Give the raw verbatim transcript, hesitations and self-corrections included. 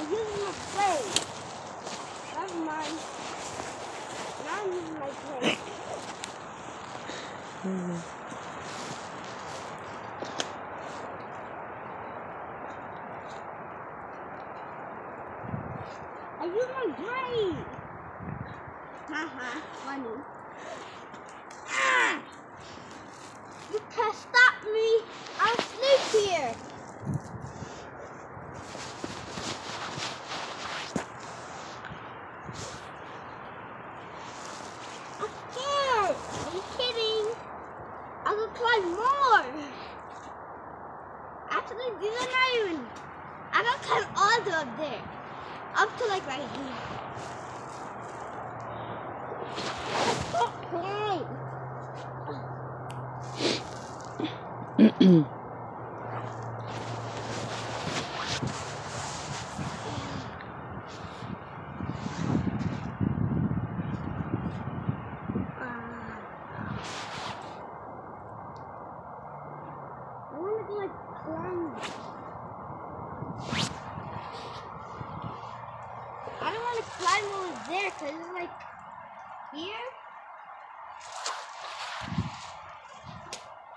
using my blade. Never mind. Now I'm using my blade. Mm-hmm. I use my blade. Haha, funny. Ah! You can't stop me. I'll sleep here. I'm scared. Are you kidding? I will climb more. Actually, these are not even. I can climb all the way up there. Up to like right here. Okay. I want to like climb. I don't want to climb over there because it's like here.